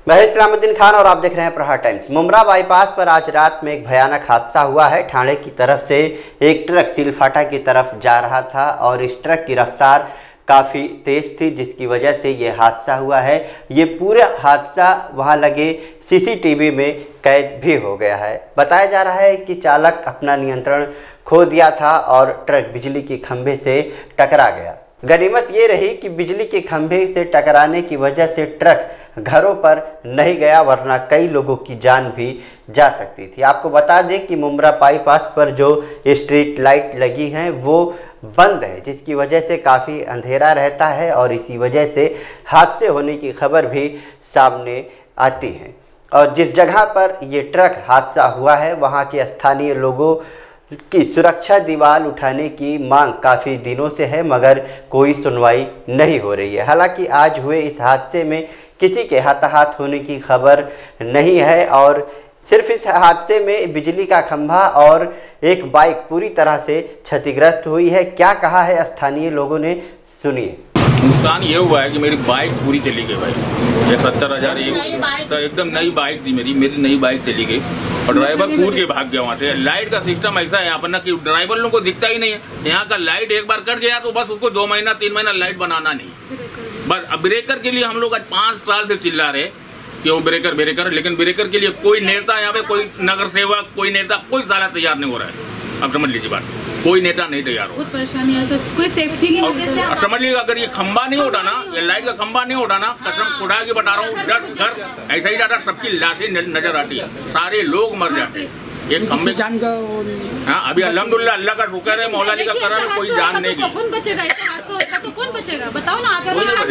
मैं इस्लामुद्दीन खान और आप देख रहे हैं प्रहार टाइम्स। मुमरा बाईपास पर आज रात में एक भयानक हादसा हुआ है। ठाणे की तरफ से एक ट्रक सीलफाटा की तरफ जा रहा था और इस ट्रक की रफ्तार काफ़ी तेज़ थी, जिसकी वजह से ये हादसा हुआ है। ये पूरा हादसा वहाँ लगे सीसीटीवी में कैद भी हो गया है। बताया जा रहा है कि चालक अपना नियंत्रण खो दिया था और ट्रक बिजली के खंभे से टकरा गया। गनीमत ये रही कि बिजली के खंभे से टकराने की वजह से ट्रक घरों पर नहीं गया, वरना कई लोगों की जान भी जा सकती थी। आपको बता दें कि मुमरा बाईपास पर जो स्ट्रीट लाइट लगी हैं वो बंद है, जिसकी वजह से काफ़ी अंधेरा रहता है और इसी वजह से हादसे होने की खबर भी सामने आती है। और जिस जगह पर ये ट्रक हादसा हुआ है वहाँ के स्थानीय लोगों की सुरक्षा दीवार उठाने की मांग काफ़ी दिनों से है, मगर कोई सुनवाई नहीं हो रही है। हालांकि आज हुए इस हादसे में किसी के हताहत होने की खबर नहीं है और सिर्फ इस हादसे में बिजली का खंभा और एक बाइक पूरी तरह से क्षतिग्रस्त हुई है। क्या कहा है स्थानीय लोगों ने, सुनिए। नुकसान ये हुआ है कि मेरी बाइक पूरी चली गई भाई। ये 70,000 एकदम नई बाइक थी मेरी नई बाइक चली गई और ड्राइवर कूद के भाग गया वहाँ से। लाइट का सिस्टम ऐसा है यहाँ पर ना कि ड्राइवर लोगों को दिखता ही नहीं है। यहाँ का लाइट एक बार कट गया तो बस उसको 2 महीना 3 महीना लाइट बनाना नहीं। बस अब ब्रेकर के लिए हम लोग आज 5 साल से चिल्ला रहे कि वो ब्रेकर, लेकिन ब्रेकर के लिए कोई नेता यहाँ पे, कोई नगर सेवक, कोई नेता, कोई साला तैयार नहीं हो रहा है। अब समझ लीजिए बात, कोई नेता नहीं तैयार हो। बहुत परेशानी है, कोई सेफ्टी की वजह से समझ लीजिएगा, अगर ये खंबा नहीं उठाना, ये लाइट का खंबा नहीं उठाना, कसम खुदा की बता रहा हूँ, घर ऐसा ही जाता, सबकी लाशें नजर आती है, सारे लोग मर जाते हैं। एक खंबे हाँ, अभी अल्हम्दुलिल्लाह अल्लाह का शुक्र है, मौला का करम है, कोई जान नहीं गई। कौन बचेगा? तो कौन बचेगा बताओ ना।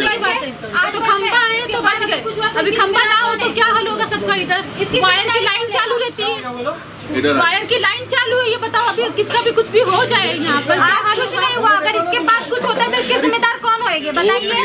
आज तो खंबा है तो बच गए, अभी खंबा ना हो तो क्या हाल होगा सबका। इधर वायर की लाइन चालू रहती है, वायर की लाइन चालू है। ये बताओ अभी किसका भी कुछ भी हो जाए यहाँ पर कुछ नहीं हुआ। अगर इसके बाद कुछ होता है तो इसके जिम्मेदार कौन होएंगे बताइए?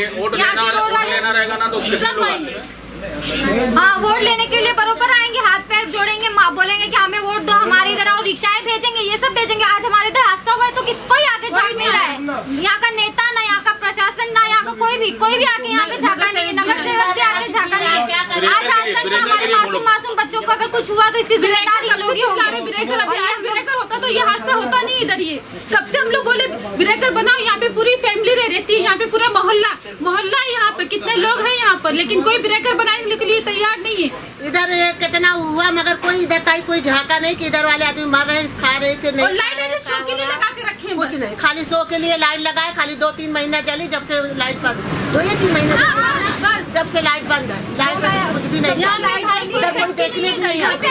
हाँ, वोट लेने के लिए बरोबर आएंगे, हाथ पैर जोड़ेंगे, बोलेंगे कि हमें वोट दो, हमारे इधर आओ, रिक्शाएं भेजेंगे, ये सब भेजेंगे। आज हमारे इधर हादसा हुआ है तो कोई आगे झाँक नहीं रहा है। यहाँ का नेता ना, यहाँ का प्रशासन ना, यहाँ का कोई भी आके यहाँ पे झाँका नहीं है। नगर सेवक भी आके झाँका नहीं है। आज हादसा में हमारे मासूम बच्चों को अगर कुछ हुआ तो इसकी जिम्मेदारी हम लोग ही होंगे। ब्रेकर होता तो ये हादसा होता नहीं। इधर ये कब से हम लोग बोले ब्रेकर बनाओ, यहाँ पे पूरी फैमिली रहती है, यहाँ पे पूरा मोहल्ला यहाँ पे कितने लोग हैं यहाँ पर, लेकिन कोई ब्रेकर बनाने के लिए तैयार नहीं है। इधर कितना हुआ मगर कोई इधर कोई झाँका नहीं कि इधर वाले आदमी मर रहे, खा रहे कि नहीं। लाइट शो के लिए लगा के रखे, कुछ नहीं, खाली शो के लिए लाइट लगाए। खाली 2-3 महीना चली, जब से लाइट बंद, 2-3 महीना जब से लाइट बंद है। लाइट कुछ भी नहीं, कोई देखने को नहीं है,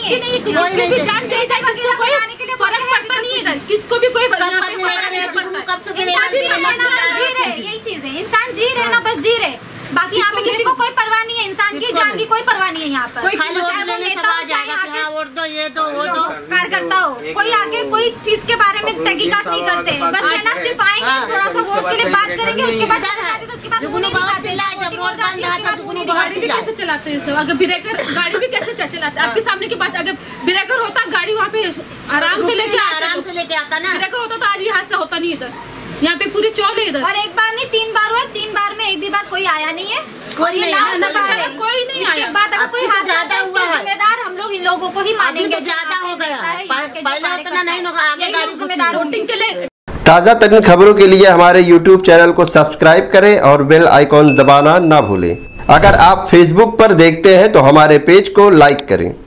किसको भी कोई यही चीज है। इंसान जी रहे ना, बस जी रहे, बाकी यहाँ पे किसी को कोई परवाह नहीं है। इंसान की जान की कोई परवाह नहीं है यहाँ पर। खाली वोट लेने सब आ जाएगा, वोट दो, ये दो, वो दो, कार्यकर्ता हो, कोई आगे कोई चीज के बारे में तहकीकात नहीं करते। बस है ना, सिर्फ आएंगे, थोड़ा सा वोट के लिए बात करेंगे, उसके बाद गाड़ी भी कैसे चलाते हैं। अगर ब्रेकर गाड़ी भी कैसे चलाते हैं आपके सामने की बात। अगर ब्रेकर होता गाड़ी वहाँ पे आराम से लेके आता ना, ब्रेकर होता तो आज ये हादसा होता नहीं। इधर यहाँ पे पूरी चौल है इधर। और एक बार नहीं 3 बार हुआ, 3 बार में एक भी बार कोई आया नहीं है, कोई नहीं आया। इसके बाद अगर कोई हादसा हुआ है, जिम्मेदार हम लोग इन लोगों को ही मानेंगे। ज्यादा हो गया, पहले उतना नहीं होगा, आगे जिम्मेदार वोटिंग के लिए। ताज़ा तरीन खबरों के लिए हमारे YouTube चैनल को सब्सक्राइब करें और बेल आइकॉन दबाना ना भूलें। अगर आप Facebook पर देखते हैं तो हमारे पेज को लाइक करें।